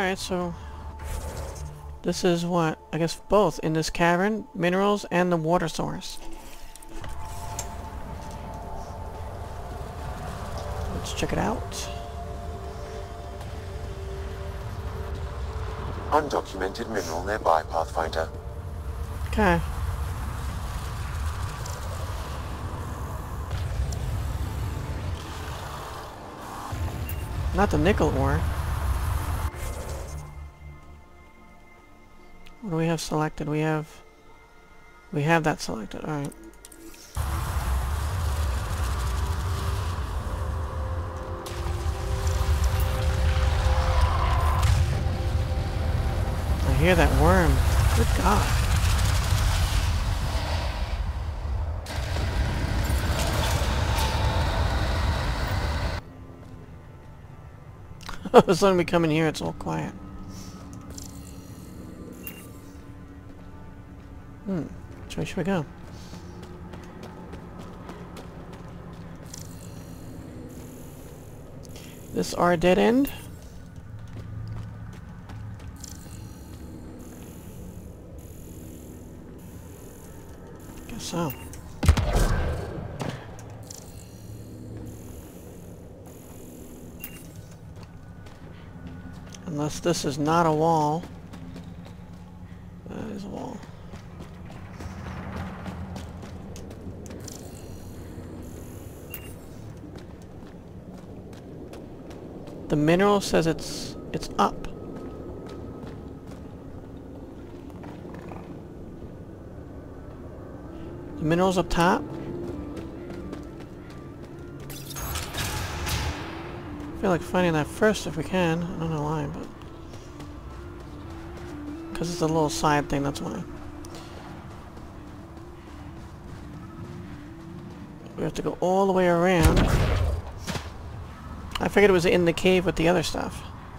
Alright, so this is what? I guess both in this cavern, minerals and the water source. Let's check it out. Undocumented mineral nearby, Pathfinder. Okay. Not the nickel ore. What do we have selected? We have that selected. All right. I hear that worm. Good God. All of a sudden we come in here, it's all quiet. Which way should we go? This our dead end? Guess so. Unless this is not a wall. That is a wall. The mineral says it's up. The mineral's up top. I feel like finding that first if we can. I don't know why, but because it's a little side thing, that's why. We have to go all the way around. I figured it was in the cave with the other stuff.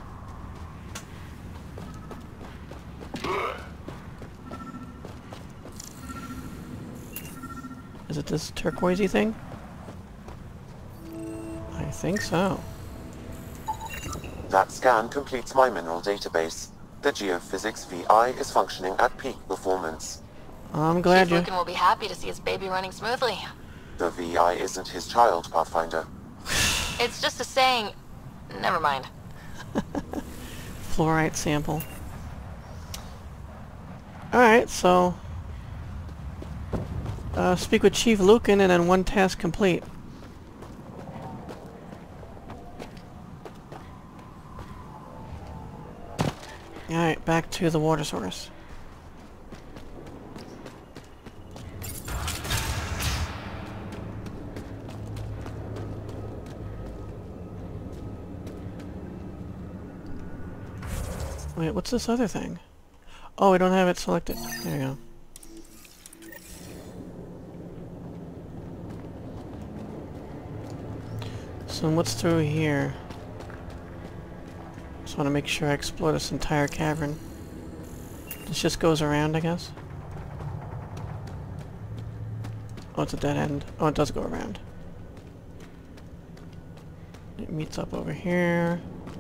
Is it this turquoisey thing? I think so. That scan completes my mineral database. The geophysics VI is functioning at peak performance. I'm glad Chief Lucan will be happy to see his baby running smoothly. The VI isn't his child, Pathfinder. It's just a saying. Never mind. Fluorite sample. Alright, so speak with Chief Lucan and then one task complete. Alright, back to the water source. Wait, what's this other thing? Oh, we don't have it selected. There you go. So what's through here? Just want to make sure I explore this entire cavern. This just goes around, I guess? Oh, it's a dead end. Oh, it does go around. It meets up over here.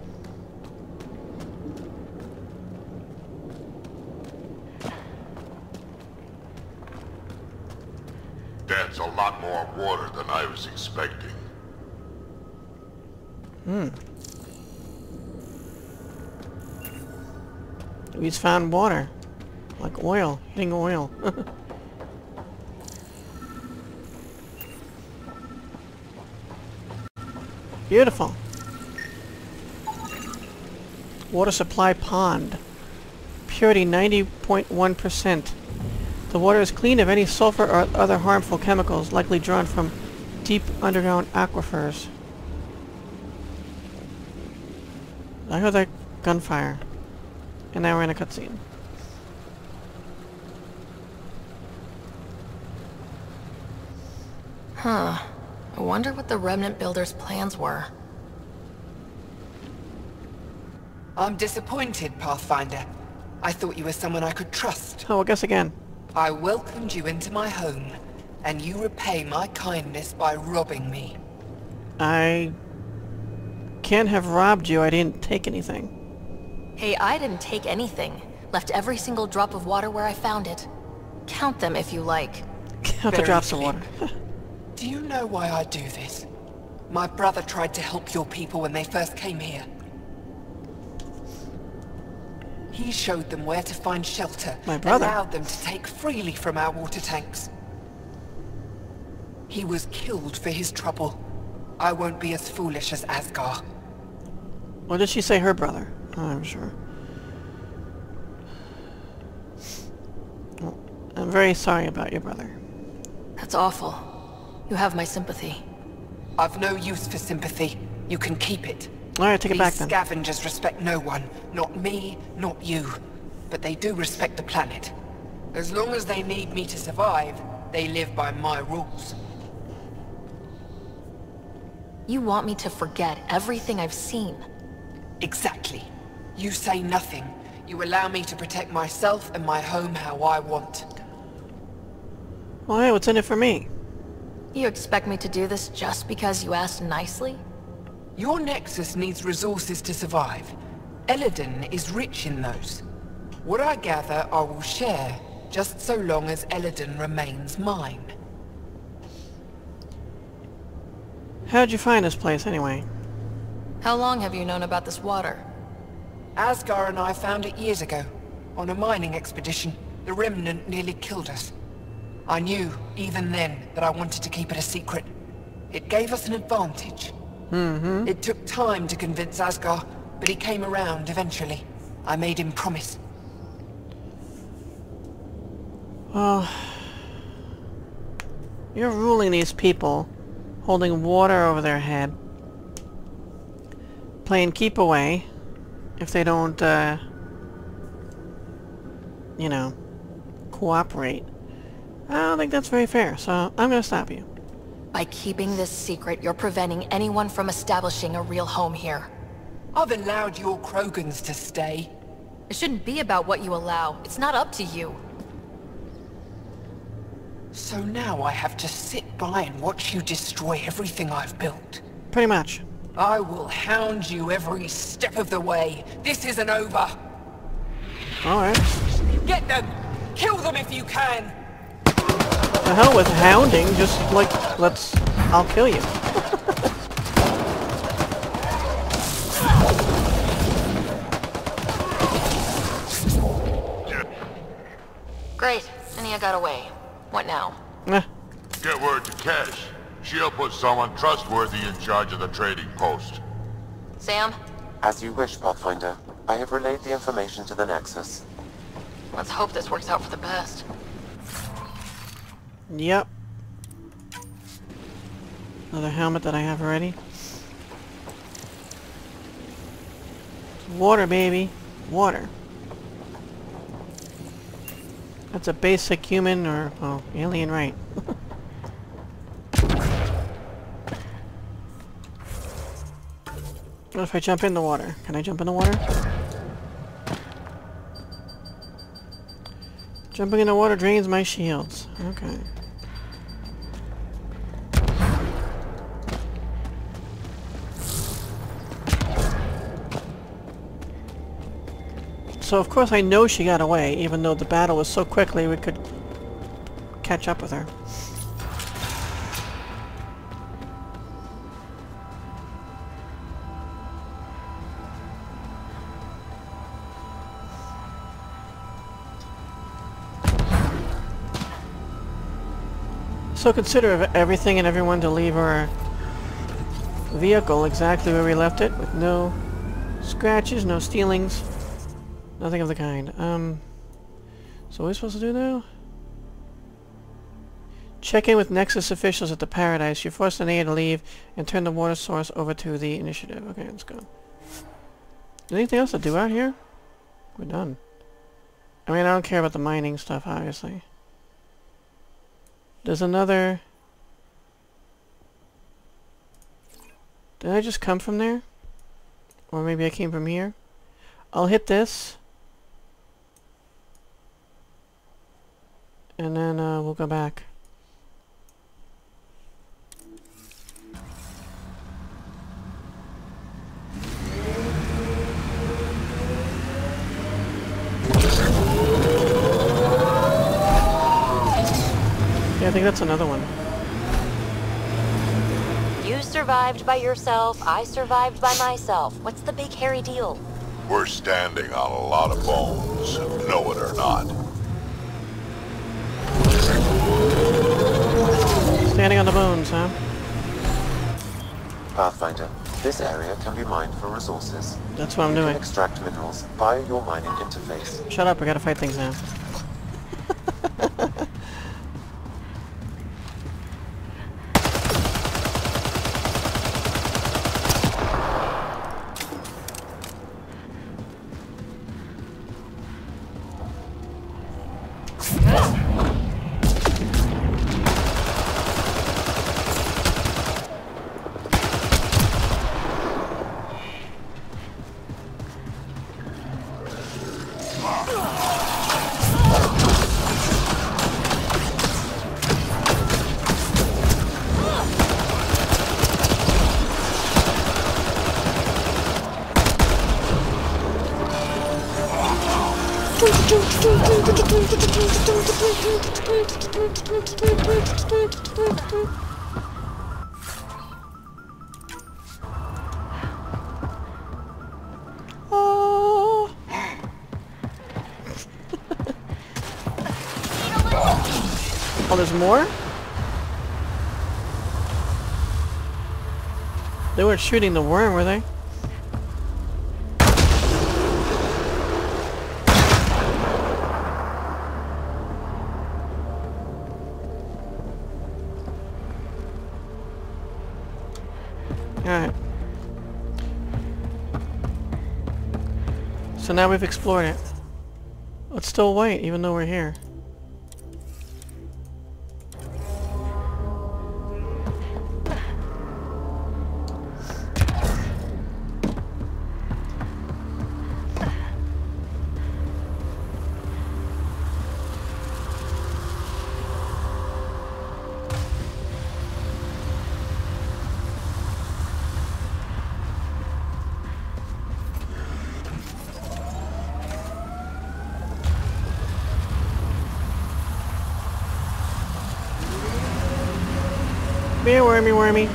That's a lot more water than I was expecting. He's found water. Like oil. Hitting oil. Beautiful. Water supply pond. Purity 90.1%. The water is clean of any sulfur or other harmful chemicals likely drawn from deep underground aquifers. I heard that gunfire. And now we're in a cutscene. Huh. I wonder what the Remnant Builder's plans were. I'm disappointed, Pathfinder. I thought you were someone I could trust. Oh, well, guess again. I welcomed you into my home, and you repay my kindness by robbing me. I can't have robbed you. I didn't take anything. Hey, I didn't take anything. Left every single drop of water where I found it. Count them if you like. Count the Very drops of water. Do you know why I do this? My brother tried to help your people when they first came here. He showed them where to find shelter. My brother? Allowed them to take freely from our water tanks. He was killed for his trouble. I won't be as foolish as Asgard. Or did she say her brother? Oh, I'm sure. Well, I'm very sorry about your brother. That's awful. You have my sympathy. I've no use for sympathy. You can keep it. Alright, take it back then. These scavengers respect no one. Not me, not you. But they do respect the planet. As long as they need me to survive, they live by my rules. You want me to forget everything I've seen. Exactly. You say nothing. You allow me to protect myself and my home how I want. Well, hey, what's in it for me? You expect me to do this just because you asked nicely? Your Nexus needs resources to survive. Eladin is rich in those. What I gather, I will share, just so long as Eladin remains mine. How'd you find this place, anyway? How long have you known about this water? Asgard and I found it years ago. On a mining expedition, the Remnant nearly killed us. I knew, even then, that I wanted to keep it a secret. It gave us an advantage. It took time to convince Asgard, but he came around eventually. I made him promise. Well, you're ruling these people, holding water over their head, playing keep away if they don't, you know, cooperate. I don't think that's very fair, so I'm gonna stop you. By keeping this secret, you're preventing anyone from establishing a real home here. I've allowed your Krogans to stay. It shouldn't be about what you allow. It's not up to you. So now I have to sit by and watch you destroy everything I've built. Pretty much. I will hound you every step of the way. This isn't over. Alright. Get them! Kill them if you can! The hell with hounding, just like, I'll kill you. Great. Annea got away. What now? Eh, Get word to Cash. She'll put someone trustworthy in charge of the trading post. Sam? As you wish, Pathfinder. I have relayed the information to the Nexus. Let's hope this works out for the best. yep. Another helmet that I have already. Water, baby. Water. That's a basic human or, oh, alien right. What if I jump in the water? Can I jump in the water? Jumping in the water drains my shields. Okay. So of course I know she got away, even though the battle was so quickly we could catch up with her. So consider everything and everyone to leave our vehicle exactly where we left it, with no scratches, no stealings, nothing of the kind. So what are we supposed to do now? Check in with Nexus officials at the Paradise. You forced Annea to leave and turn the water source over to the initiative. Okay, let's go. Anything else to do out here? We're done. I mean, I don't care about the mining stuff, obviously. There's another... Did I just come from there? Or maybe I came from here? I'll hit this. And then we'll go back. that's another one. You survived by yourself, I survived by myself. What's the big hairy deal? We're standing on a lot of bones, know it or not. Standing on the bones, huh? Pathfinder, this area can be mined for resources. That's what I'm You doing. can extract minerals via your mining interface. Shut up, we gotta fight things now. Oh. Oh, there's more? They weren't shooting the worm, were they? Alright. So now we've explored it. Let's still wait, even though we're here. Be a wormy wormy.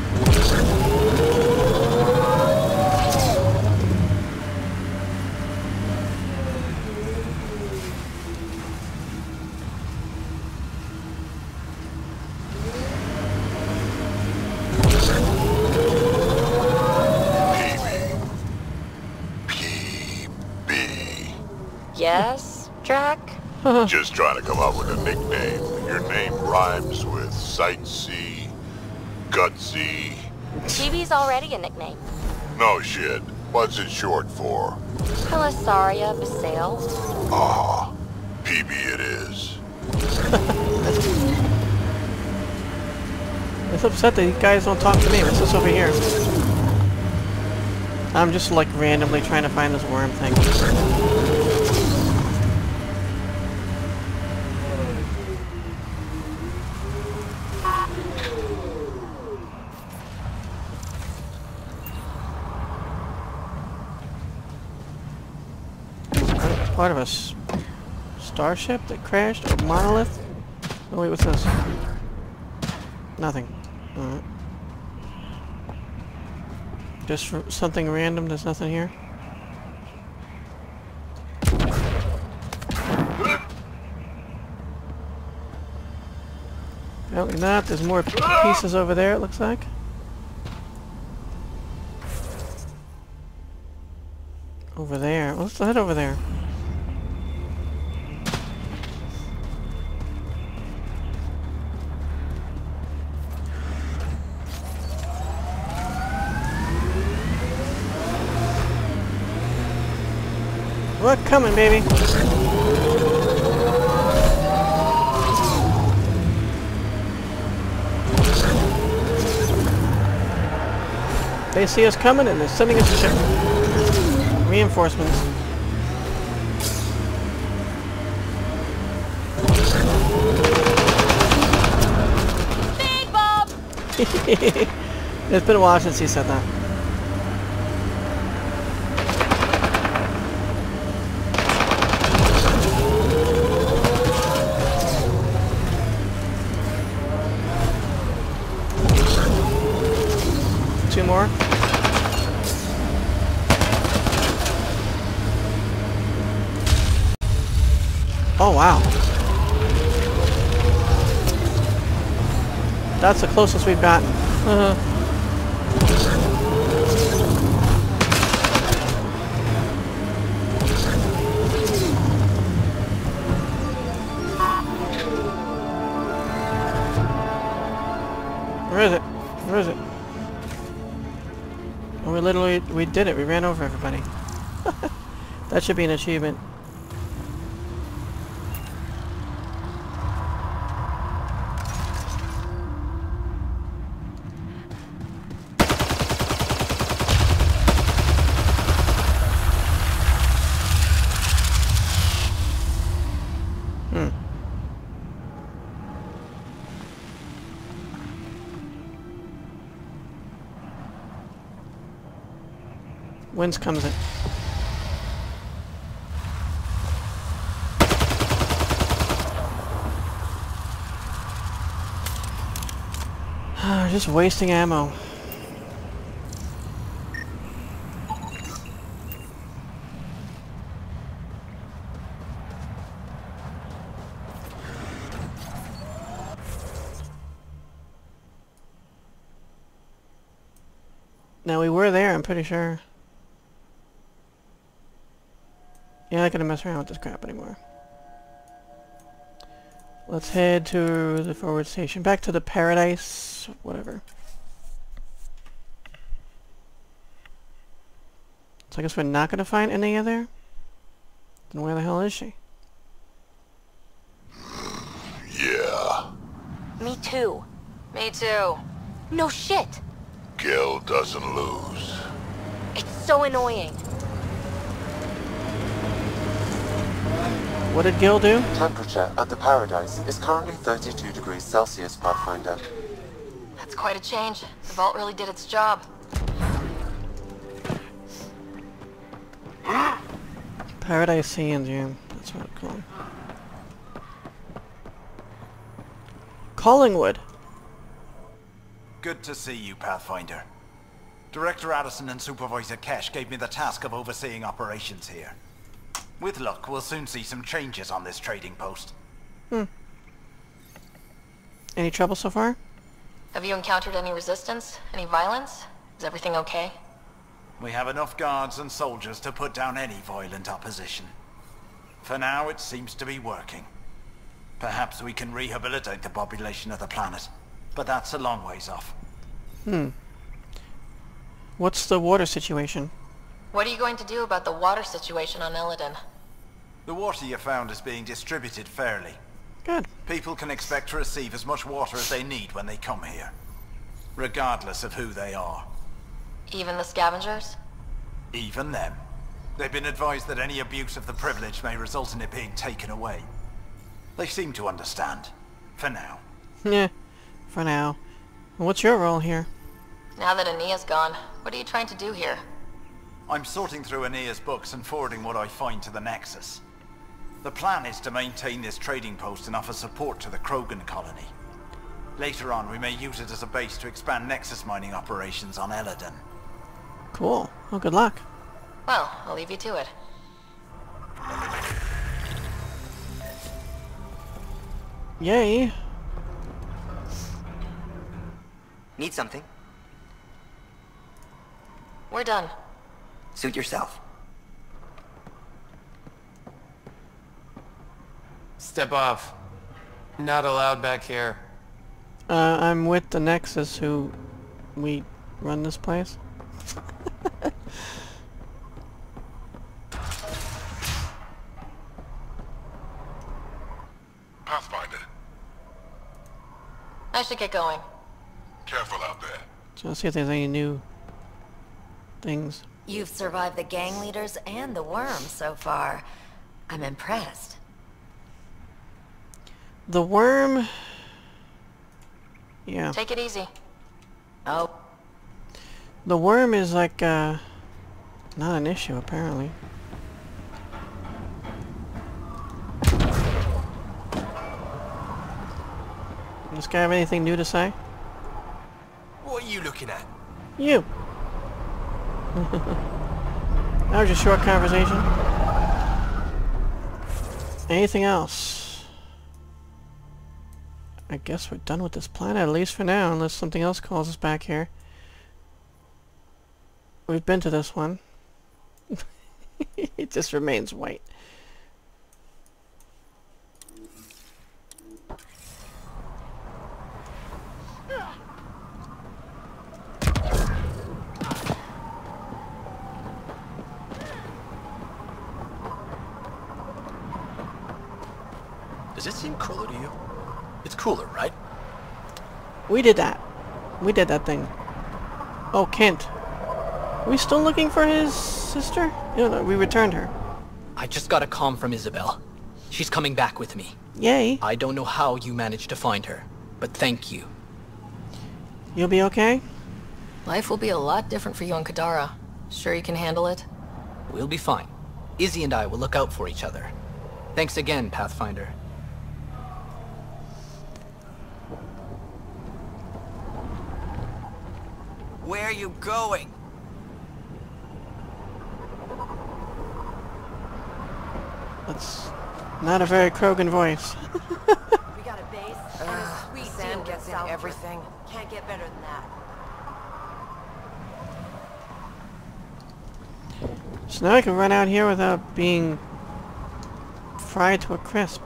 PB. Yes, Drac? Just trying to come up with a nickname. Your name rhymes with sightsee, gutsy. PB's already a nickname. No shit. What's it short for? Helisaria Basail. Ah, PB it is. It's upset that you guys don't talk to me. What's this over here? I'm just like randomly trying to find this worm thing. Part of a starship that crashed? A monolith? Oh wait, what's this? Nothing. Alright. Just something random, there's nothing here? Apparently not, there's more pieces over there it looks like. Over there, what's that over there? We're coming, baby. They see us coming and they're sending us a ship. Reinforcements. Big Bob! It's been a while since he said that. 2 more. Oh, wow. That's the closest we've gotten. Where is it? Where is it? Oh, we did it. We ran over everybody. That should be an achievement. Whence comes it? Just wasting ammo. Now we were there, I'm pretty sure. Yeah, I'm not gonna mess around with this crap anymore. Let's head to the forward station. Back to the Paradise, whatever. So I guess we're not gonna find Annea there? Then where the hell is she? Yeah. Me too. Me too. No shit! Gil doesn't lose. It's so annoying. What did Gil do? Temperature at the Paradise is currently 32 degrees Celsius, Pathfinder. That's quite a change. The vault really did its job. Paradise Sands, yeah. That's what it's called. Collingwood. Good to see you, Pathfinder. Director Addison and Supervisor Kesh gave me the task of overseeing operations here. With luck, we'll soon see some changes on this trading post. Any trouble so far? Have you encountered any resistance? Any violence? Is everything okay? We have enough guards and soldiers to put down any violent opposition. For now, it seems to be working. Perhaps we can rehabilitate the population of the planet, but that's a long ways off. What's the water situation? What are you going to do about the water situation on Illidan? The water you found is being distributed fairly. Good. People can expect to receive as much water as they need when they come here, regardless of who they are. Even the scavengers? Even them. They've been advised that any abuse of the privilege may result in it being taken away. They seem to understand. For now. Yeah, for now. What's your role here? Now that Annea's gone, what are you trying to do here? I'm sorting through Annea's books and forwarding what I find to the Nexus. The plan is to maintain this trading post and offer support to the Krogan colony. Later on, we may use it as a base to expand Nexus mining operations on Illidan. Cool. Well, good luck. Well, I'll leave you to it. Yay. Need something? We're done. Suit yourself. Step off. Not allowed back here. I'm with the Nexus who... we run this place. Pathfinder, I should get going. careful out there. So let's see if there's any new things. You've survived the gang leaders and the worm so far. I'm impressed. The worm... yeah. Take it easy. Oh. The worm is like, not an issue, apparently. Does this guy have anything new to say? What are you looking at? You! That was a short conversation. Anything else? I guess we're done with this planet, at least for now, unless something else calls us back here. We've been to this one. It just remains white. Does it seem cooler to you? It's cooler, right? We did that. We did that thing. Oh, Kent. Are we still looking for his sister? No, we returned her. I just got a comm from Isabel. She's coming back with me. Yay. I don't know how you managed to find her, but thank you. You'll be okay? Life will be a lot different for you and Kadara. Sure you can handle it? We'll be fine. Izzy and I will look out for each other. Thanks again, Pathfinder. Where are you going? That's not a very Krogan voice. We got a base and a sweet Sam deal gets with in South. everything. Can't get better than that. So now I can run out here without being fried to a crisp.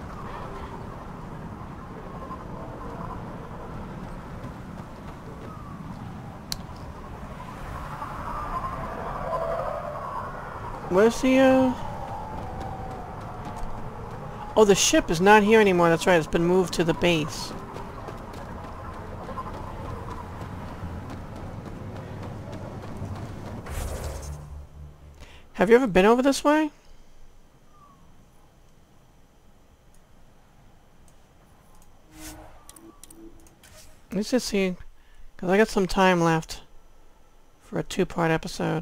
Where's the, Oh, the ship is not here anymore. That's right. It's been moved to the base. Have you ever been over this way? Let's just see, because I got some time left for a 2-part episode.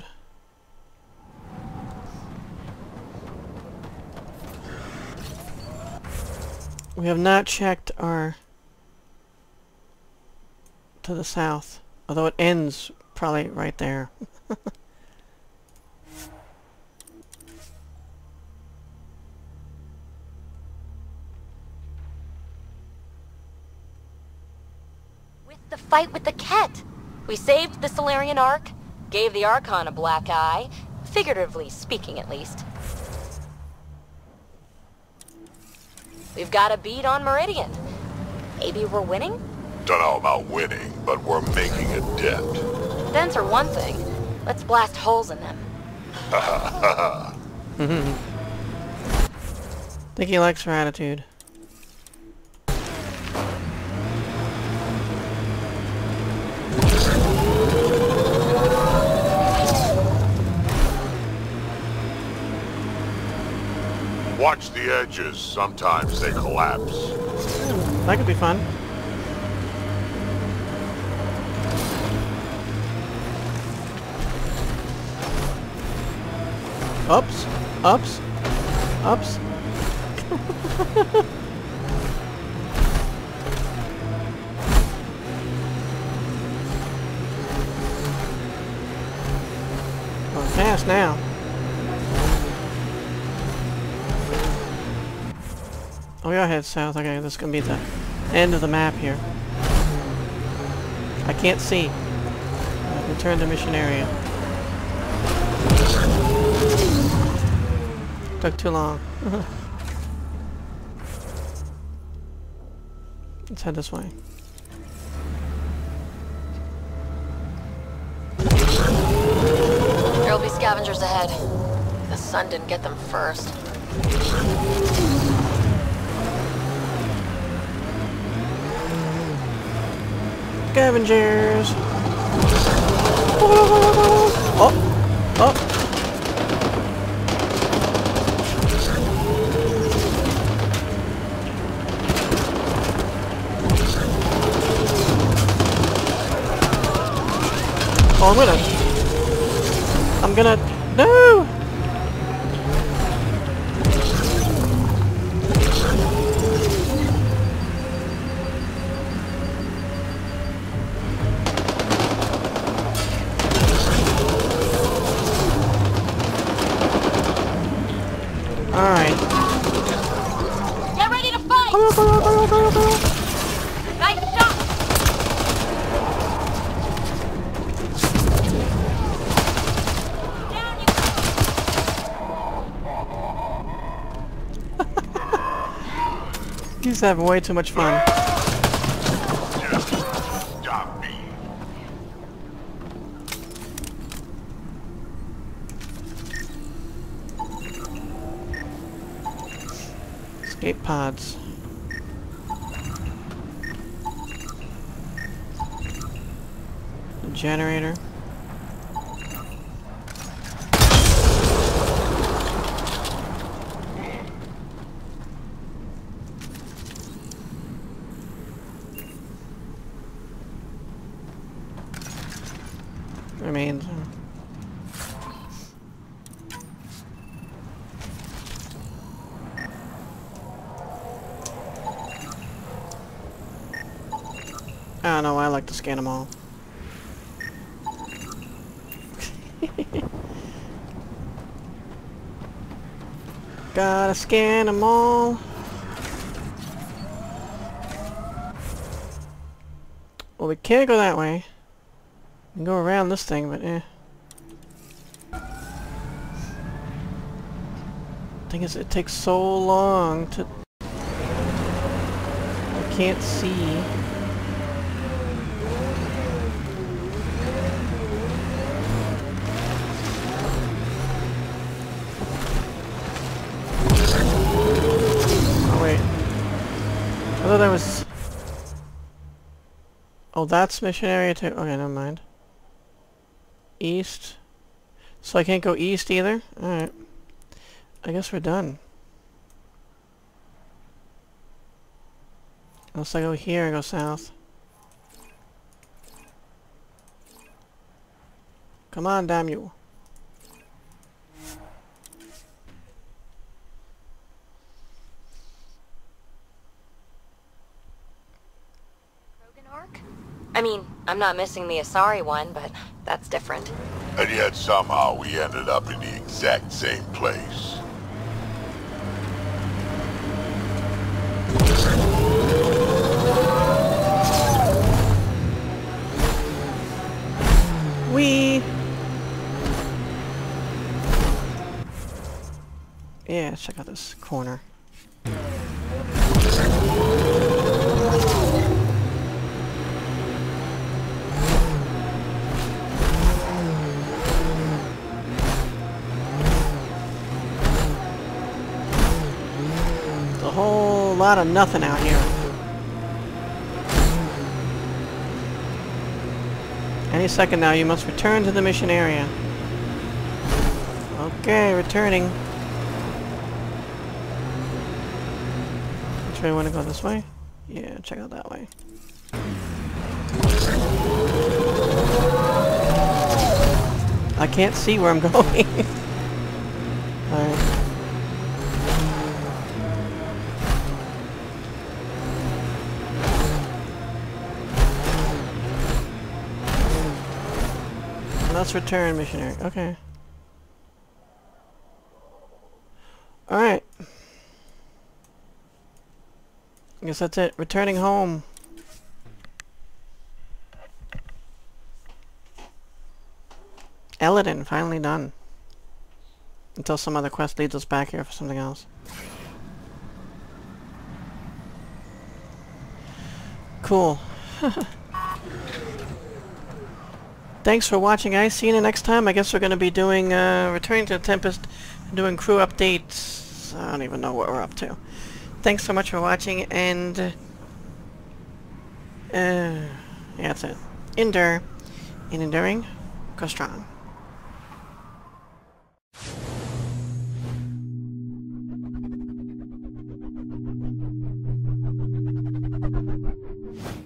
We have not checked our to the south, although it ends probably right there. The fight with the Ket. We saved the Solarian Ark, gave the Archon a black eye, figuratively speaking at least. We've got a beat on Meridian. Maybe we're winning? Dunno about winning, but we're making a dent. Dents are one thing. Let's blast holes in them. Ha ha ha. Think he likes her attitude. Watch the edges. Sometimes they collapse. That could be fun. Ups, ups, ups. Going fast now. Oh, we are head south. Okay, this is gonna be the end of the map here. I can't see. Return to mission area. Took too long. Let's head this way. There'll be scavengers ahead. The sun didn't get them first. Scavengers! Oh! Oh! Oh, I'm gonna... No! Nice shot! Down you go! He's having way too much fun. Just stop me. Escape pods. The generator. Remains. I don't know, I like to scan them all. Gotta scan them all. Well, we can't go that way. We can go around this thing, but eh. Thing is, it takes so long to... I can't see. Oh wait. I thought that was... Oh, that's mission area too. Okay, never mind. East. So I can't go east either? Alright. I guess we're done. Unless I go here, I go south. Come on, damn you. Krogan arc? I mean, I'm not missing the Asari one, but that's different. And yet somehow we ended up in the exact same place. Yeah, let's check out this corner. A whole lot of nothing out here. Any second now, you must return to the mission area. Okay, returning. Which way I want to go? This way? Yeah, check out that way. I can't see where I'm going. Alright. Let's return, missionary. Okay. Alright. I guess that's it. Returning home. Eladin, finally done. Until some other quest leads us back here for something else. Cool. Thanks for watching, guys. See you next time. I guess we're going to be doing, returning to the Tempest, and doing crew updates. I don't even know what we're up to. Thanks so much for watching, and, yeah, that's it. Endure. In enduring, go strong.